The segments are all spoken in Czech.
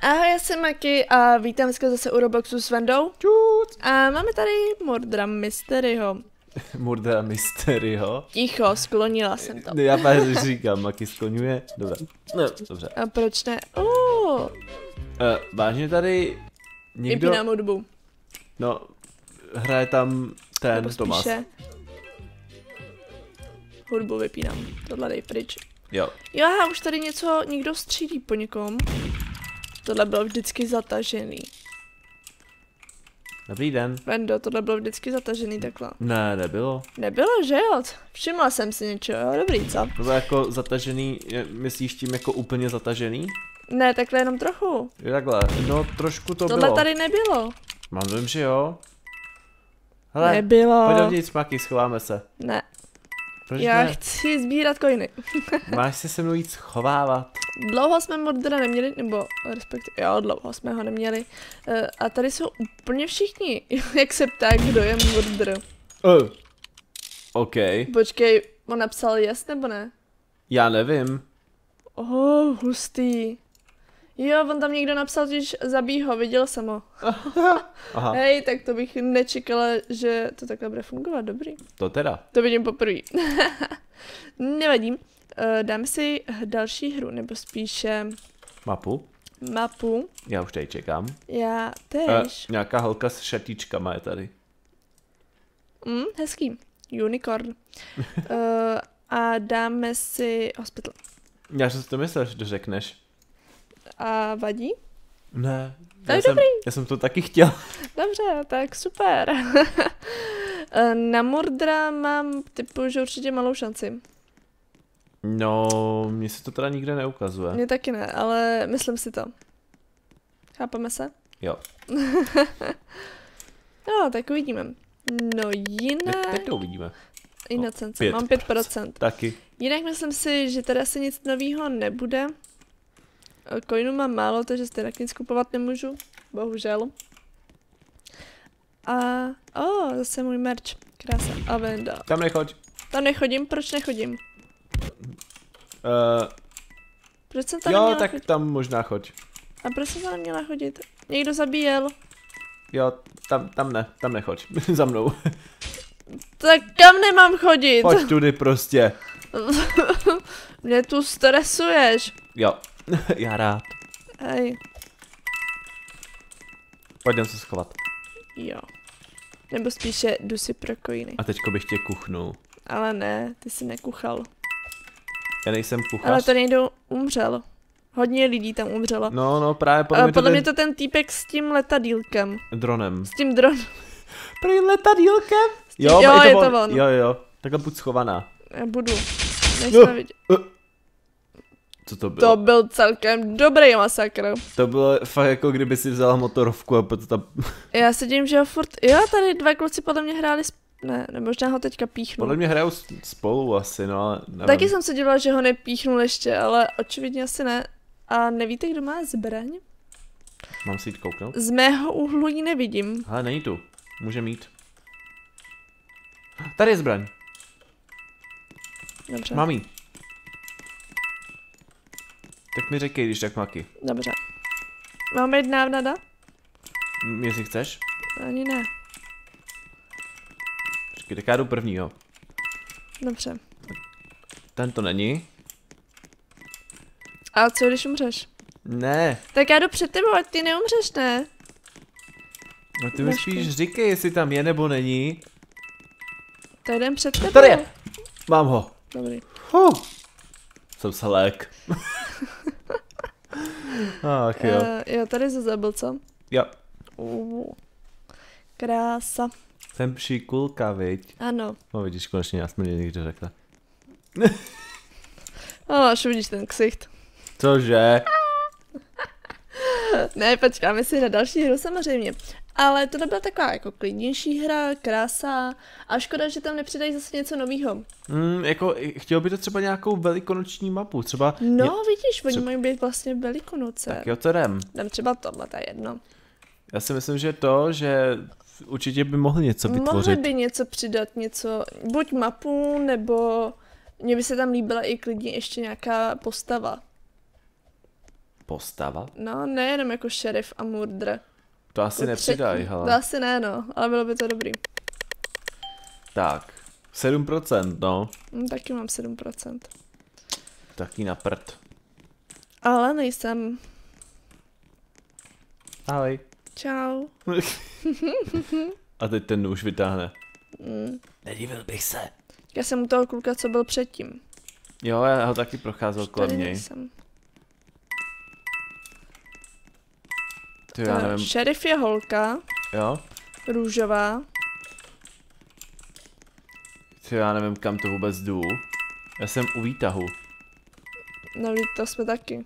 Ahoj, já jsem Maki a vítám dneska zase u Robloxu s Vendou. Čut. A máme tady Mordra Mysteryho. Mordra Mysteryho. Ticho, sklonila jsem to. Já právě říkám, Maki skloňuje. Dobře. No, dobře. A proč ne? Vážně tady někdo... Vypínám hudbu. No, hraje tam ten Nebo Tomáš. spíše hudbu vypínám. Tohle dej pryč. Jo. Jo, aha, už tady někdo střílí po někom. Tohle bylo vždycky zatažený. Dobrý den. Vendo, tohle bylo vždycky zatažený takhle. Ne, nebylo. Nebylo, že jo? Všimla jsem si něčeho, jo? Dobrý, co? To bylo jako zatažený, myslíš tím jako úplně zatažený? Ne, takhle jenom trochu. Jo, takhle, no trošku to Tohle bylo. tady nebylo. Mám dojem, že jo. Hele, Nebylo. pojď dovnitř, Maki, schováme se. Ne. Proč Já ne? chci sbírat coiny. Máš se mnou jít schovávat. Dlouho jsme Mordra neměli, nebo respektive, jo, dlouho jsme ho neměli. A tady jsou úplně všichni, jak se ptá, kdo je Mordr. OK. Počkej, on napsal yes nebo ne? Já nevím. Hustý. Jo, on tam někdo napsal, že zabij ho, viděl jsem ho. Aha, Hej, tak to bych nečekala, že to takhle bude fungovat, dobrý. to teda. To vidím poprvé. Nevadím. Dáme si další hru, nebo spíše Mapu. mapu. Já už tady čekám. Já tež. Nějaká holka s šatíčkama je tady. Hezký. Unicorn. A dáme si hospital. Já jsem si to myslel, že to řekneš. A vadí? Ne. To je dobrý. Já jsem to taky chtěl. Dobře, tak super. Na Mordra mám typu, že určitě malou šanci. No, mně se to teda nikde neukazuje. Mně taky ne, ale myslím si to. Chápeme se? Jo. No, tak uvidíme. No jinak... Teď to uvidíme. Inocence, 5%. mám 5%. Taky. Jinak myslím si, že tady asi nic nového nebude. Coinu mám málo, takže si taky nic kupovat nemůžu. Bohužel. A... zase můj merch. Krása. A Venda. Tam nechoď. Tam nechodím, proč nechodím? Proč jsem tam Jo, neměla tak chodit? tam možná choď. A proč jsem tam neměla chodit? Někdo zabíjel. Jo, tam nechoď. Za mnou. Tak kam nemám chodit? Pojď tudy prostě. Mě tu stresuješ. Jo, já rád. Hej, Pojďme se schovat. jo. Nebo spíše jdu si pro coiny. A teďko bych tě kuchnul. Ale ne, ty jsi nekuchal. Já nejsem kuchař. Ale to někdo umřel. Hodně lidí tam umřelo. No, právě Podle mě to ten týpek s tím letadýlkem. dronem. S tím dronem. Prý letadýlkem? Jo, je to on. Jo. Takhle buď schovaná. Já budu. Nejsme vidět. Co to bylo? To byl celkem dobrý masakr. To bylo fakt jako kdyby si vzala motorovku a potom tam... Já se dím, že ho furt... Jo, tady dva kluci podle mě hráli Ne, možná ho teďka píchnu. Podle mě hrajou spolu asi, no ale nevím. Taky jsem se dívala, že ho nepíchnul ještě, ale očividně asi ne. A nevíte, kdo má zbraň? Mám si jít kouknout? Z mého úhlu ji nevidím. Ale není tu. Může mít. Tady je zbraň. Dobře. Mám jí. Tak mi řekej, když tak, Maki. Dobře. Máme jít návnada? Jestli chceš. Ani ne. Počkej, tak já jdu první, jo. Dobře. Ten to není. A co když umřeš? Ne. Tak já jdu před tebou, ať ty neumřeš, ne? No ty mi spíš říkej, jestli tam je nebo není. To jdem před tebou. Tady je. Mám ho. Dobrý. Jsem selek. Ach jo. Jo, tady se zabil, co? Jo. Krása. Jsem šikulka, viď? Ano. No vidíš, konečně já jsem mě někdo řekl. Až uvidíš ten ksicht. Cože? Ne, počkáme si na další hru samozřejmě. Ale tohle byla taková jako klidnější hra, krása. A škoda, že tam nepřidají zase něco nového. Jako chtěl by to třeba nějakou velikonoční mapu, třeba... No, vidíš, oni mají být vlastně Velikonoce. Tak jo, to jdem. Dám třeba tohle, to je jedno. Já si myslím, že určitě by mohl něco vytvořit. Mohli by něco přidat, něco, buď mapu, nebo mně by se tam líbila i klidně ještě nějaká postava. postava? No, nejenom jako šerif a murdr. To asi Jako nepřidají, třetí. hele. To asi ne, no, ale bylo by to dobrý. Tak, 7%, no. Taky mám 7%. Taky na prd. Ale nejsem. Ahoj. Čau. A teď ten nůž vytáhne. Mm. Nedivil bych se. Já jsem u toho kluka, co byl předtím. Jo, já ho taky procházel kolem Tady něj. nejsem. Ty, já nevím. Šerif je holka, Jo? růžová. Ty, já nevím, kam to vůbec jdu. Já jsem u výtahu. No, to jsme taky.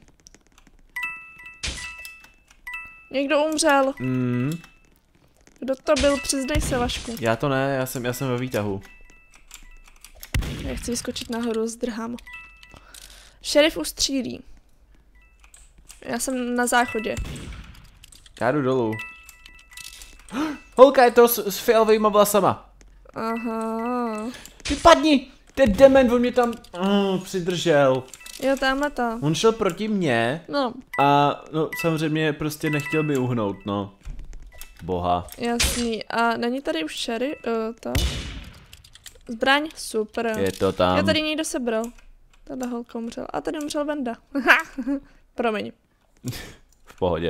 Někdo umřel. Kdo to byl? Přiznej se, Vašku. Já to ne, já jsem ve výtahu. Já chci vyskočit nahoru, zdrhám. Šerif ustřílí. Já jsem na záchodě. Já jdu dolů. Holka, je to s fialovýma vlasama. Aha. Vypadni! Ten dement, on mě tam přidržel. Jo, tamhle ta. On šel proti mně No, a no samozřejmě prostě nechtěl mi uhnout, no. Boha. jasný. A není tady už šerif? To? Zbraň? Super. Je to tam. Já tady někdo sebral. Tato holka umřel. A tady umřel Venda. Promiň. V pohodě.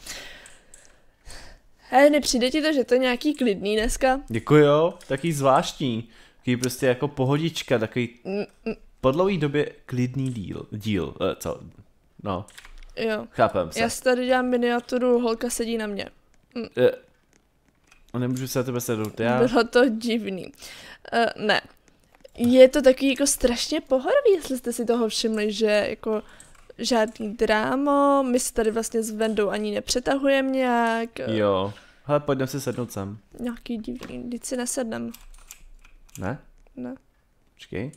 Hej, nepřijde ti to, že to je nějaký klidný dneska? Děkuji, jo. Taký zvláštní. Taký prostě jako pohodička, takový po dlouhý době klidný díl. Co? No, Jo. chápem se. Já si tady dělám miniaturu, holka sedí na mě. Nemůžu se na tebe sednout, já. Bylo to divný. Ne. Je to takový jako strašně pohodový, jestli jste si toho všimli, že jako žádný drámo, my se tady vlastně s Vendou ani nepřetahujeme nějak. Jo. Hele, pojďme si sednout sem. Nějaký divný, vždyť si nesednem. Ne? Ne. Počkej.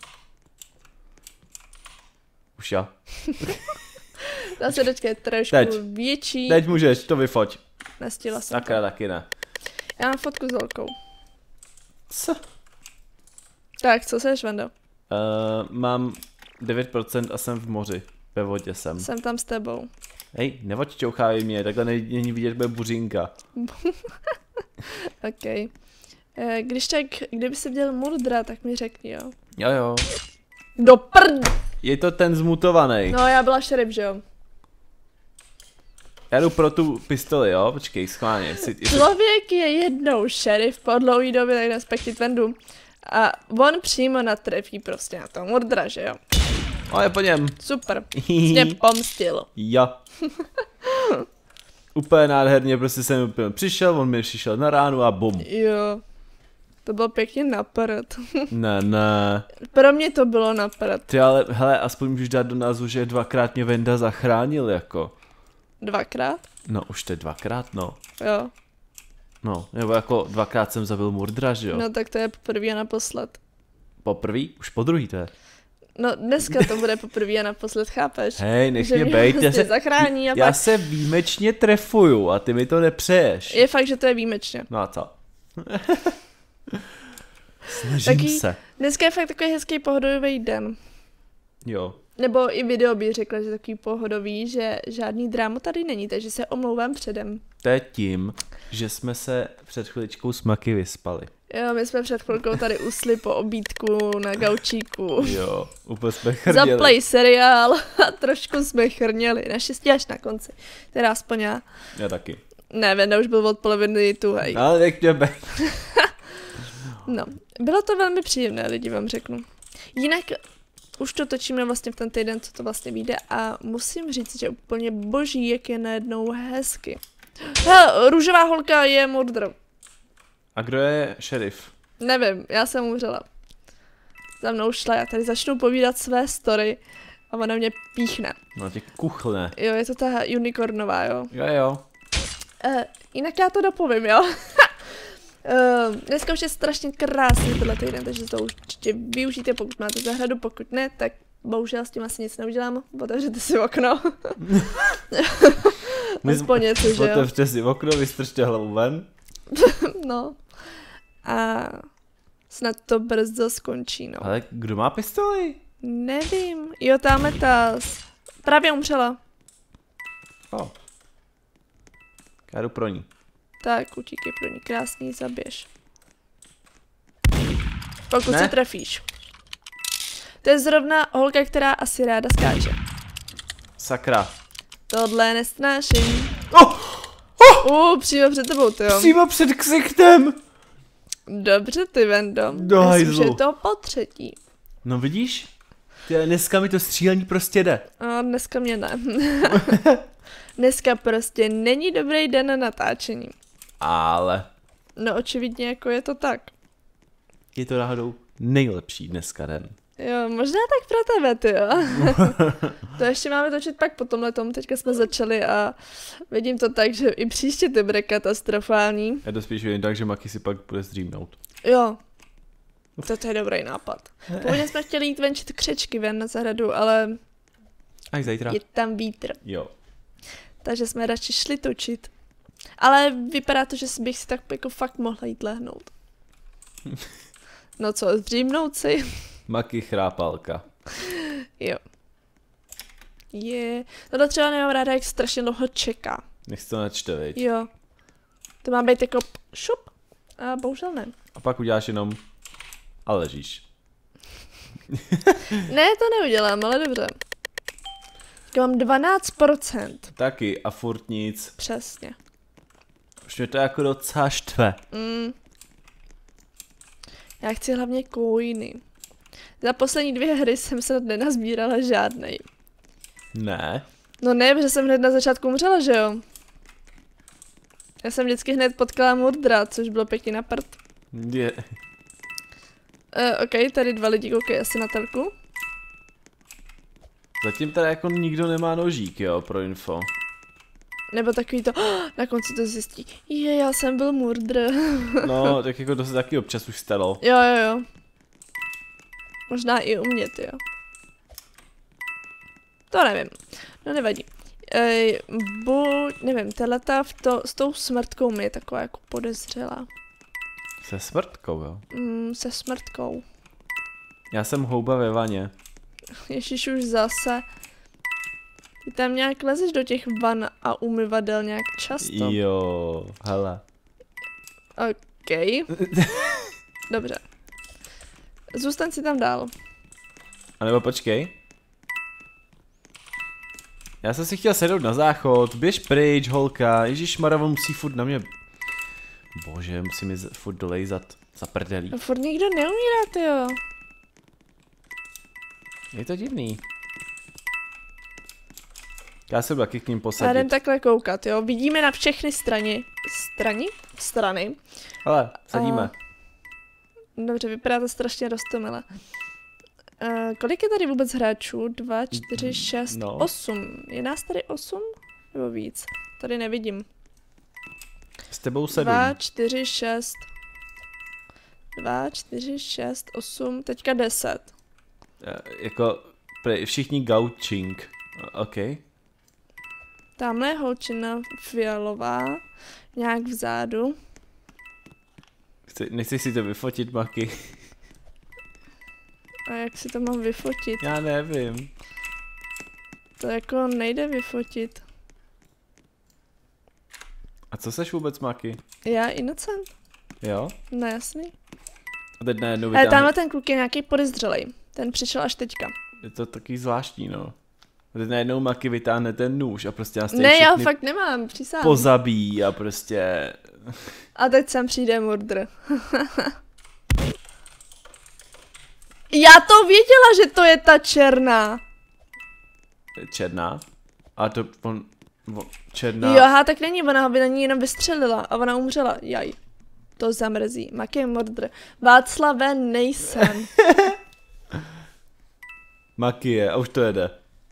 Už jo. Ta sedačka je trošku Teď. větší. Teď můžeš, to vyfoť. Nestihla jsem Sakra, to. taky ne. Já mám fotku s holkou. Co? Tak, co seš, Vendo? Mám 9% a jsem v moři. Ve vodě jsem. Jsem tam s tebou. Hej, neodčouchávej mě, takhle není vidět moje buřinka. OK. Když tak, kdyby se dělal murdra, tak mi řekni, jo. Jo. Do prd! Je to ten zmutovaný. No, já byla šerif, že jo. Já jdu pro tu pistoli, jo? Počkej, schválně. Člověk je jednou šerif po dlouhý době, tak respektit Vendu. A on přímo natrefí prostě na toho murdra, že jo. Ale po něm. Super. Mě pomstil. Jo. Úplně nádherně, prostě jsem úplně přišel, on mi přišel na ránu a bum. Jo. To bylo pěkně na prd. Ne. Pro mě to bylo na prd. Ty ale, hele, aspoň můžeš dát do názvu, že dvakrát mě Venda zachránil, jako. Dvakrát? No, už to je dvakrát, no. Jo. No, nebo jako dvakrát jsem zabil murdra, že jo? No tak to je poprvé a naposled. Poprvý? Už po druhý to je. No dneska to bude poprvé a naposled, chápeš? Hej, nech Že mě mě bejt, prostě zachrání a já pak... se výjimečně trefuju a ty mi to nepřeješ. Je fakt, že to je výjimečně. No a co? Snažím Taky se. Dneska je fakt takový hezký pohodový den. Jo. Nebo i video by řekla, že takový pohodový, že žádný drámo tady není, takže se omlouvám předem. To je tím, že jsme se před chviličkou s Maky vyspali. Jo, my jsme před chvilkou tady usli po obídku na gaučíku. Jo, úplně jsme chrněli. Zaplay seriál a trošku jsme chrněli. Naštěstí až na konci. Teda aspoň já. Já taky. Ne, Venda už byl od poloviny tuhej. Ale nech mě bejt. No, bylo to velmi příjemné, lidi vám řeknu. Jinak už to točíme vlastně v ten týden, co to vlastně vyjde a musím říct, že úplně boží, jak je najednou hezky. Hele, růžová holka je murdr. A kdo je šerif? Nevím, já jsem umřela. Za mnou šla, já tady začnu povídat své story a ona mě píchne. No tě kuchlne. Jo, je to ta unicornová, jo. Jo. Jinak já to dopovím, jo. Dneska už je strašně krásný tenhle týden, takže to určitě využijte, pokud máte zahradu, pokud ne, tak bohužel s tím asi nic neudělám, otevřete si okno. Aspoň něco, že jo. Otevřte si okno, vystržte hlavu ven. No. A snad to brzo skončí, no. Ale kdo má pistoli? Nevím. Jo, tamhle ta právě umřela. Oh. Já jdu pro ní. Tak, utíkej pro ní, krásný, zaběž. Pokud Ne? se trefíš. To je zrovna holka, která asi ráda skáče. Sakra. Tohle nesnáším. Oh! Přímo před tebou, ty jo. Přímo před ksichtem. Dobře, ty Vendo. Do Myslím, že hajzlu. je to po třetí. No vidíš? Dneska mi to střílení prostě jde. A dneska mě ne. Dneska prostě není dobrý den na natáčení. Ale No očividně jako je to tak. je to náhodou nejlepší dneska den. Jo, možná tak pro tebe, ty jo. To ještě máme točit pak po tomhletom, teďka jsme začali a vidím to tak, že i příště to bude katastrofální. Já to spíš vidím tak, že Maki si pak bude streamnout. Jo. To je dobrý nápad. Původně jsme chtěli jít venčit křečky ven na zahradu, ale Až zítra. je tam vítr. Jo. Takže jsme radši šli točit. Ale vypadá to, že bych si tak jako fakt mohla jít lehnout. No co, zdřímnout si? Maki chrápalka. Jo. Je. Tohle třeba nemám ráda, jak strašně dlouho čeká. Nech to načte, viď? Jo. To má být jako šup. A bohužel ne. A pak uděláš jenom a ležíš. Ne, to neudělám, ale dobře. Tak mám 12%. Taky a furt nic. Přesně. Už mě to jako docela štve. Já chci hlavně coiny. Za poslední 2 hry jsem se nenazbírala žádnej. Ne. No ne, protože jsem hned na začátku umřela, že jo? Já jsem vždycky hned potkala Murdra, což bylo pěkně na prd. Je. OK, tady 2 lidi koukají asi na telku. Zatím tady jako nikdo nemá nožík, jo, pro info. Nebo takový to, na konci to zjistí. Já jsem byl Murdr. No, tak jako to se taky občas už stalo. Jo. Možná i u mě, ty jo. To nevím. No nevadí. Nevím, tahleta s tou smrtkou mi je taková jako podezřelá. Se smrtkou, jo. Se smrtkou. Já jsem houba ve vaně. Ježíš, už zase. Ty tam nějak lezeš do těch van a umyvadel nějak často. Jo, hele. OK. Dobře. Zůstaň si tam dál. A nebo počkej. Já jsem si chtěl sednout na záchod, běž pryč, holka, ježišmarja, on musí furt na mě... Bože, musí mi furt dolejzat za prdelí. No furt nikdo neumírá, tyjo. Je to divný. Já se budu taky k ním Já posadit. jdem takhle koukat, jo. Vidíme na všechny strany. Hele, sadíme. Dobře, vypadá to strašně roztomile. Kolik je tady vůbec hráčů? 2, 4, 6, No. 8. Je nás tady 8? Nebo víc? Tady nevidím. S tebou 7. 2, 4, 6. 2, 4, 6, 8, teďka 10. Jako všichni gaučing. OK. Tamhle je holčina fialová, nějak vzadu. Nechceš si to vyfotit, Maki? A jak si to mám vyfotit? Já nevím. To jako nejde vyfotit. A co seš vůbec, Maki? Já Innocent? Jo? No jasný. A teď najednou Ale vytáhne... tamhle ten kluk je nějaký podezřelej. Ten přišel až teďka. Je to taky zvláštní, no. A teď najednou Maki vytáhne ten nůž a prostě nás tady Ne, já ho všechny fakt nemám, přísahám. pozabíjí a prostě... A teď sem přijde Murdr. Já to věděla, že to je ta černá. Černá? A to černá... Jo, aha, tak není, ona by na ní jenom vystřelila a ona umřela. Jaj. To zamrzí. Maki je Murdr. Václave, nejsem. Maki je, a už to jede.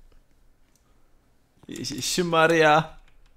Ježišmarja.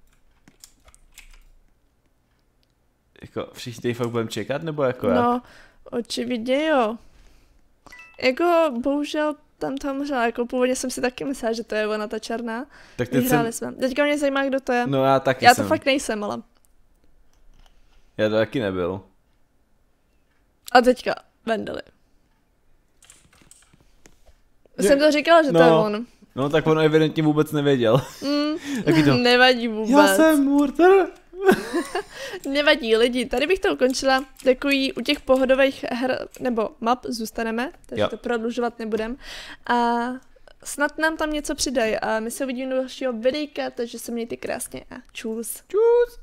Jako všichni tady fakt budeme čekat, nebo jako jak? No, očividně jo. Jako, bohužel tam to umřela. Jako původně jsem si taky myslela, že to je ona ta černá. Tak teď Vyhráli jsme. Teďka mě zajímá, kdo to je. No já taky Já jsem. to fakt nejsem, ale. Já to taky nebyl. A teďka Vendeli. Jsem to říkala, že to je on. No tak on evidentně vůbec nevěděl. Nevadí vůbec. Já jsem Murder. Nevadí lidi, tady bych to ukončila, takový u těch pohodových her nebo map zůstaneme, takže to prodlužovat nebudem a snad nám tam něco přidají a my se uvidíme do dalšího videjka, takže se mějte krásně a čus. Čus.